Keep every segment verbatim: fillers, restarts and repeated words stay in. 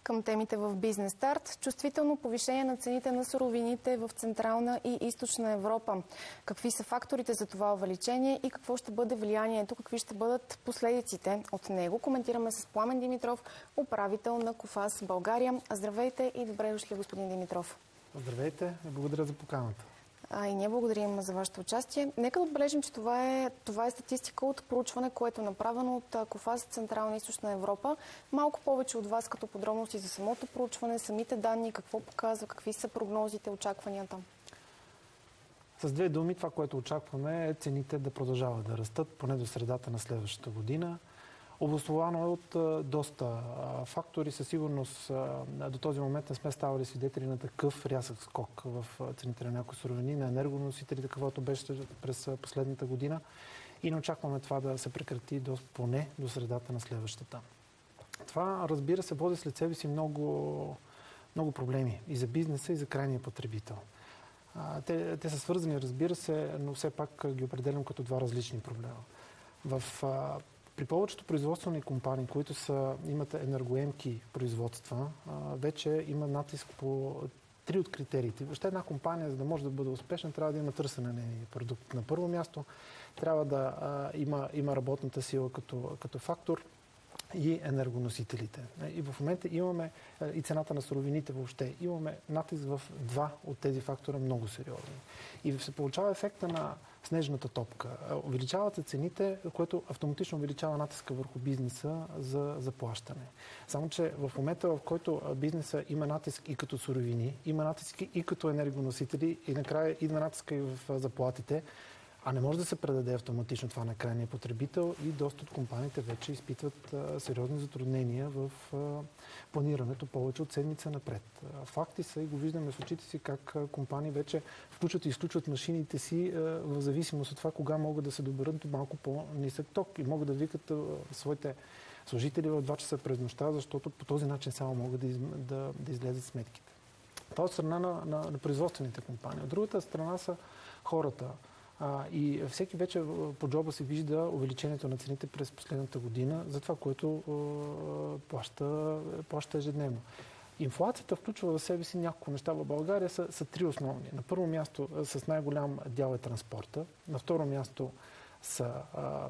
Към темите в Бизнес Старт. Чувствително повишение на цените на суровините в Централна и Източна Европа. Какви са факторите за това увеличение и какво ще бъде влиянието, какви ще бъдат последиците от него? Коментираме с Пламен Димитров, управител на Кофас България. Здравейте и добре дошли, господин Димитров. Здравейте и благодаря за поканата. А, и ние благодарим за вашето участие. Нека да отбележим, че това е, това е статистика от проучване, което е направено от Кофас Централна и Източна Европа. Малко повече от вас като подробности за самото проучване, самите данни, какво показва, какви са прогнозите, очакванията? С две думи, това, което очакваме е цените да продължават да растат поне до средата на следващата година. Обосновано е от доста фактори. Със сигурност до този момент не сме ставали свидетели на такъв рязък скок в цените на някои суровини, на енергоносителите, каквото беше през последната година. И не очакваме това да се прекрати до, поне до средата на следващата. Това, разбира се, води след себе си много, много проблеми и за бизнеса, и за крайния потребител. Те, те са свързани, разбира се, но все пак ги определям като два различни проблема. В При повечето производствени компании, които са, имат енергоемки производства, вече има натиск по три от критериите. Въобще една компания, за да може да бъде успешна, трябва да има търсене на нейния продукт. На първо място трябва да а, има, има работната сила като, като фактор и енергоносителите. И в момента имаме и цената на суровините въобще. Имаме натиск в два от тези фактора много сериозни. И се получава ефекта на снежната топка. Увеличават се цените, което автоматично увеличава натиска върху бизнеса за заплащане. Само че в момента, в който бизнеса има натиск и като суровини, има натиск и като енергоносители и накрая идва натиска и в заплатите, а не може да се предаде автоматично това на крайния потребител и доста от компаниите вече изпитват а, сериозни затруднения в а, планирането повече от седмица напред. А, факти са и го виждаме с очите си как а, компании вече включват и изключват машините си а, в зависимост от това кога могат да се доберат до малко по-нисък ток и могат да викат а, своите служители в два часа през нощта, защото по този начин само могат да, из, да, да излезат сметките. Това от страна на, на, на производствените компании. От другата страна са хората. А, и всеки вече по джоба си вижда увеличението на цените през последната година за това, което а, плаща, плаща ежедневно. Инфлацията включва в себе си няколко неща. В България са, са три основни. На първо място с най-голям дял е транспорта. На второ място са, а,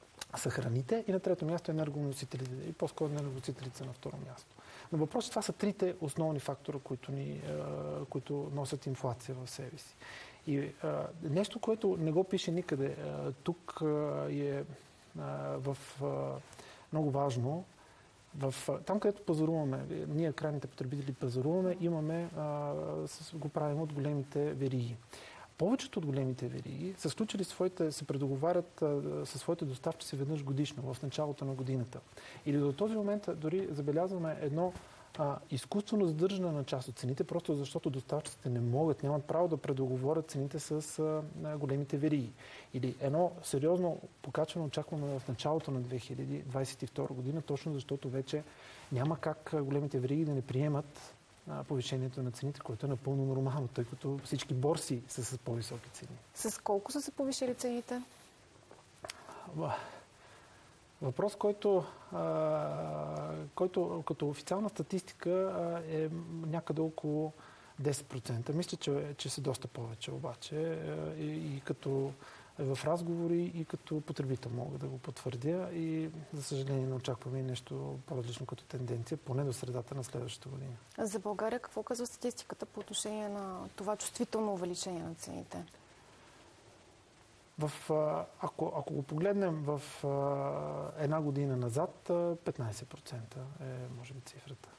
са храните. И на трето място е енергоносителите. И по-скоро енергоносителите са на второ място. Но въпросът, това са трите основни фактора, които, ни, а, които носят инфлация в себе си. И а, нещо, което не го пише никъде, а, тук а, е а, в, а, много важно. В, а, там, където пазаруваме, ние крайните потребители пазаруваме, имаме, а, с, го правим от големите вериги. Повечето от големите вериги са сключили своите, се предоговарят а, със своите доставчици веднъж годишно, в началото на годината. Или до този момент дори забелязваме едно а, изкуствено задържане на част от цените, просто защото доставчиците не могат, нямат право да предоговорят цените с а, големите вериги. Или едно сериозно покачване очакваме в началото на две хиляди двадесет и втора година, точно защото вече няма как големите вериги да не приемат повишението на цените, което е напълно нормално, тъй като всички борси са с по-високи цени. С колко са се повишили цените? Въпрос, който, а, който като официална статистика а, е някъде около десет процента. Мисля, че, че са доста повече обаче а, и, и като в разговори и като потребител мога да го потвърдя и за съжаление не очакваме и нещо по-различно като тенденция, поне до средата на следващата година. За България какво казва статистиката по отношение на това чувствително увеличение на цените? В, ако, ако го погледнем в една година назад, петнадесет процента е, може би, цифрата.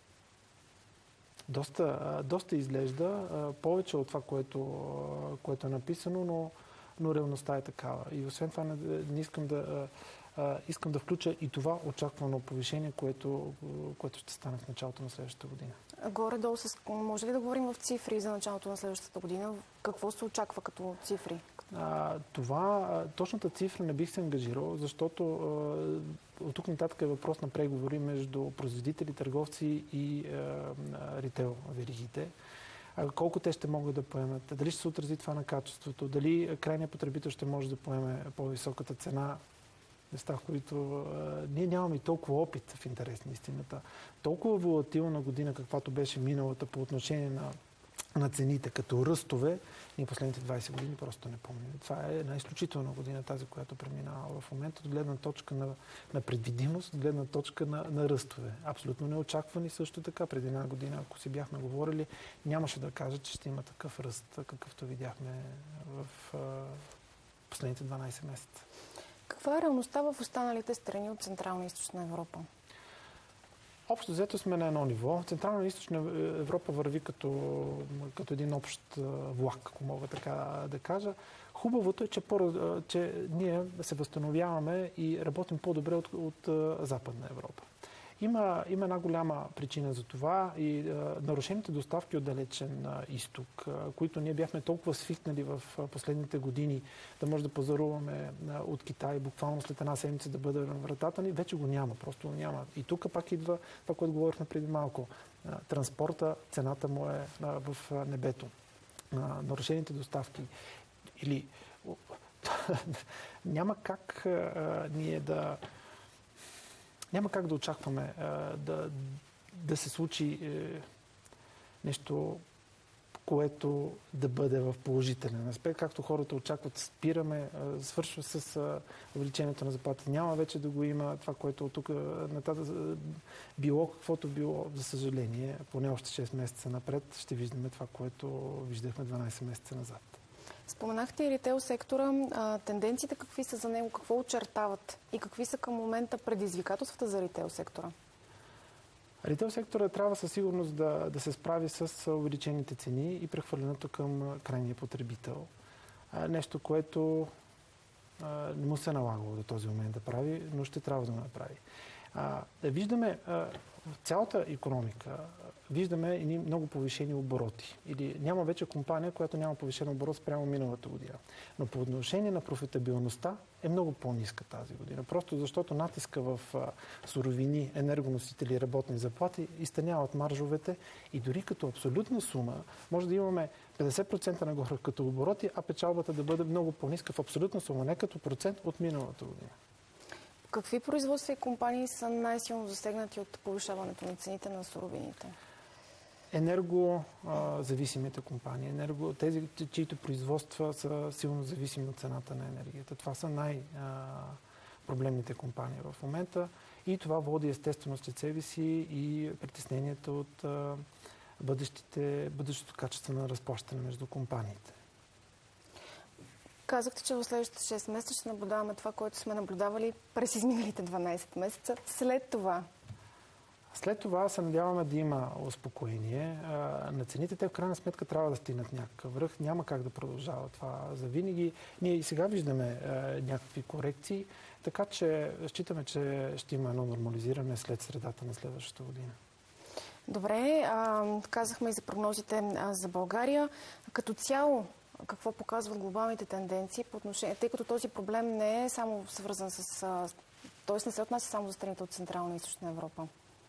Доста, доста изглежда, повече от това, което, което е написано, но, но реалността е такава. И освен това не, не искам да, искам да включа и това очаквано повишение, което, което ще стане в началото на следващата година. Горе-долу, с... може ли да говорим в цифри за началото на следващата година? Какво се очаква като цифри? А, това, точната цифра не бих се ангажирал, защото а, от тук нататък е въпрос на преговори между производители, търговци и а, ритейл веригите. А, колко те ще могат да поемат, дали ще се отрази това на качеството, дали крайният потребител ще може да поеме по-високата цена места, в които а, ние нямаме и толкова опит в интерес на истината. Толкова волатилна година, каквато беше миналата по отношение на, на цените, като ръстове, ние последните двайсет години просто не помним. Това е една изключителна година, тази, която преминава в момента, от гледна точка на, на предвидимост, от гледна точка на, на ръстове. Абсолютно неочаквани също така. Преди една година, ако си бяхме говорили, нямаше да кажа, че ще има такъв ръст, какъвто видяхме в а, последните дванайсет месеца. Каква е реалността в останалите страни от Централна и Източна Европа? Общо взето сме на едно ниво. Централна и Източна Европа върви като, като един общ влак, ако мога така да кажа. Хубавото е, че, по, че ние се възстановяваме и работим по-добре от, от Западна Европа. Има, има една голяма причина за това и а, нарушените доставки от далечен а, изток, а, които ние бяхме толкова свикнали в а, последните години да може да пазаруваме а, от Китай, буквално след една седмица да бъде на вратата ни, вече го няма, просто го няма. И тук пак идва това, което говорихме преди малко. А, транспорта, цената му е а, в а, небето. А, нарушените доставки или няма как а, ние да Няма как да очакваме а, да, да се случи е, нещо, което да бъде в положителен аспект. Както хората очакват, спираме, а, свършва с а, увеличението на заплата. Няма вече да го има това, което от тук нататък било, каквото било, за съжаление, поне още шест месеца напред ще виждаме това, което виждахме дванайсет месеца назад. Споменахте и ритейл сектора. А, тенденциите какви са за него? Какво очертават? И какви са към момента предизвикателствата за ритейл сектора? Ритейл сектора трябва със сигурност да, да се справи с увеличените цени и прехвърлянето към крайния потребител. А, нещо, което а, не му се е налагало до този момент да прави, но ще трябва да го направи. А, да виждаме а, в цялата икономика, виждаме и много повишени обороти. Или няма вече компания, която няма повишен оборот спрямо миналата година. Но по отношение на профитабилността е много по-ниска тази година. Просто защото натиска в а, суровини, енергоносители, работни заплати изтъняват маржовете и дори като абсолютна сума може да имаме петдесет процента нагоре като обороти, а печалбата да бъде много по-ниска в абсолютна сума, не като процент от миналата година. Какви производства и компании са най-силно засегнати от повишаването на цените на суровините? Енергозависимите компании, енерго, тези, чието производства са силно зависими от цената на енергията. Това са най-проблемните компании в момента и това води естествено след себе си и притеснението от бъдещите, бъдещото качество на разплащане между компаниите. Казахте, че в следващите шест месеца ще наблюдаваме това, което сме наблюдавали през изминалите дванайсет месеца. След това? След това се надяваме да има успокоение. На цените те в крайна сметка трябва да стигнат някакъв връх. Няма как да продължава това за винаги. Ние и сега виждаме някакви корекции, така че считаме, че ще има едно нормализиране след средата на следващата година. Добре, а, казахме и за прогнозите а, за България. Като цяло, какво показват глобалните тенденции по отношение, тъй като този проблем не е само свързан с... т.е. не се отнася само за страните от Централна и Източна Европа?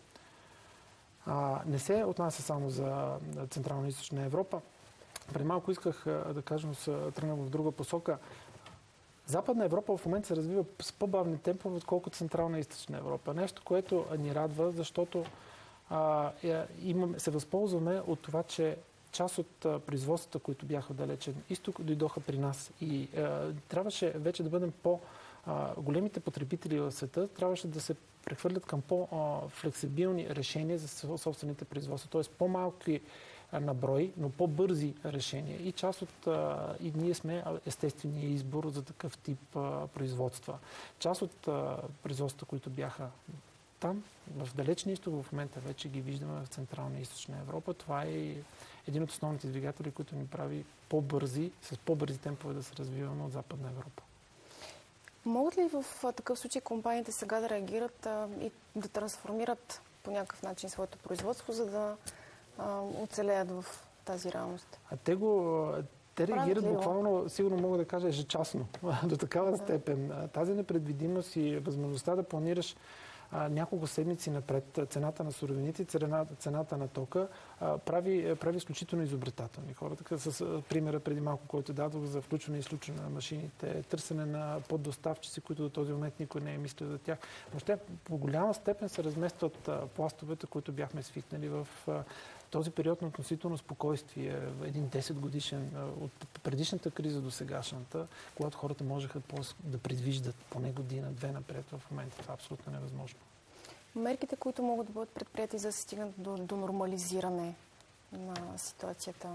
А, не се отнася само за Централна и Източна Европа. Преди малко исках да кажем, се тръгна в друга посока. Западна Европа в момента се развива с по-бавни темпове, отколкото Централна и Източна Европа. Нещо, което ни радва, защото а, имаме, се възползваме от това, че част от а, производствата, които бяха в далечен изток, дойдоха при нас. И а, трябваше вече да бъдем по... А, големите потребители в света трябваше да се прехвърлят към по-флексибилни решения за собствените производства. Т.е. по-малки на брой, но по-бързи решения. И част от... А, и ние сме естествения избор за такъв тип а, производства. Част от а, производствата, които бяха там, в далечния изток, в момента вече ги виждаме в Централна и Източна Европа. Това е един от основните двигатели, които ни прави по-бързи, с по-бързи темпове да се развиваме от Западна Европа. Могат ли в такъв случай компаниите сега да реагират а, и да трансформират по някакъв начин своето производство, за да а, оцелеят в тази реалност? А те го... Те реагират буквално, сигурно мога да кажа, ежечасно. До такава да. степен. Тази непредвидимост и възможността да планираш а, няколко седмици напред цената на суровините и цена, цената на тока а, прави, прави изключително изобретателни хора. Така с а, примера преди малко, който дадох за включване и изключване на машините, търсене на поддоставчици, които до този момент никой не е мислил за тях. Въобще по голяма степен се разместват а, пластовете, които бяхме свикнали в а, този период на относително спокойствие, един десет годишен, от предишната криза до сегашната, когато хората можеха да предвиждат поне година, две напред, в момента това е абсолютно невъзможно. Мерките, които могат да бъдат предприяти за да се стигнат до, до нормализиране на ситуацията?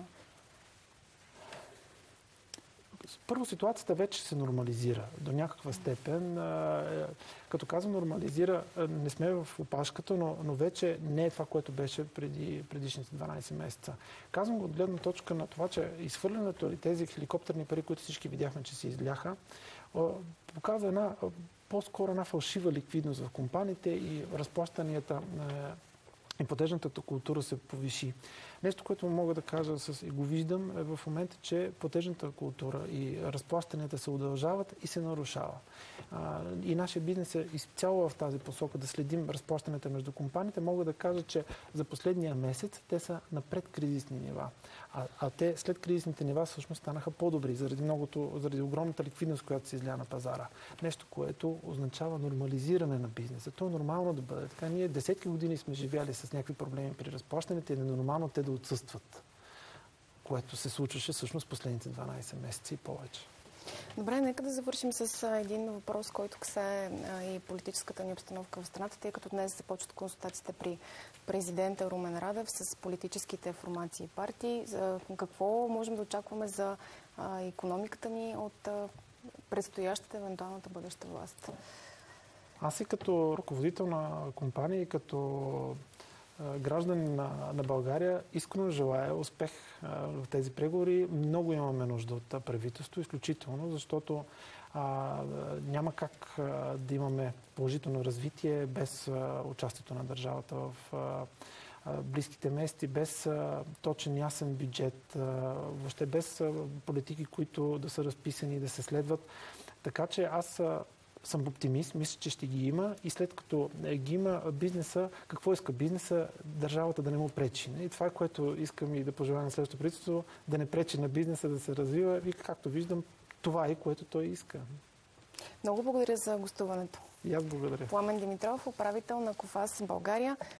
Първо, ситуацията вече се нормализира до някаква степен. Като казвам нормализира, не сме в опашката, но, но вече не е това, което беше преди предишните дванадесет месеца. Казвам го от гледна точка на това, че изхвърлянето или тези хеликоптерни пари, които всички видяхме, че се изляха, показва една по-скоро една фалшива ликвидност в компаниите и разплащанията и платежната култура се повиши. Нещо, което мога да кажа с, и го виждам е в момента, че платежната култура и разплащанията се удължават и се нарушава. А, и нашия бизнес е изцяло в тази посока да следим разплащанията между компаниите. Мога да кажа, че за последния месец те са на предкризисни нива. А, а те след кризисните нива всъщност станаха по-добри заради, многото, заради огромната ликвидност, която се изля на пазара. Нещо, което означава нормализиране на бизнеса. То е нормално да бъде така. Ние десетки години сме живяли с някакви проблеми при разплащането и е нормално те да отсъстват, което се случваше всъщност последните дванадесет месеца и повече. Добре, нека да завършим с един въпрос, който касае и политическата ни обстановка в страната, тъй като днес започват консултациите при президента Румен Радев с политическите формации и партии. За какво можем да очакваме за икономиката ни от предстоящата евентуалната бъдеща власт? Аз и като ръководител на компания, и като граждани на, на България, искрено желая успех а, в тези преговори. Много имаме нужда от правителство, изключително, защото а, няма как а, да имаме положително развитие без а, участието на държавата в а, а, близките месеци, без а, точен ясен бюджет, а, въобще без а, политики, които да са разписани и да се следват. Така че аз а, съм оптимист, мисля, че ще ги има и след като ги има бизнеса, какво иска бизнеса? Държавата да не му пречи. И това е, което искам и да пожелая на следващото правителство, да не пречи на бизнеса да се развива и както виждам, това е, което той иска. Много благодаря за гостуването. И аз благодаря. Пламен Димитров, управител на Кофас България.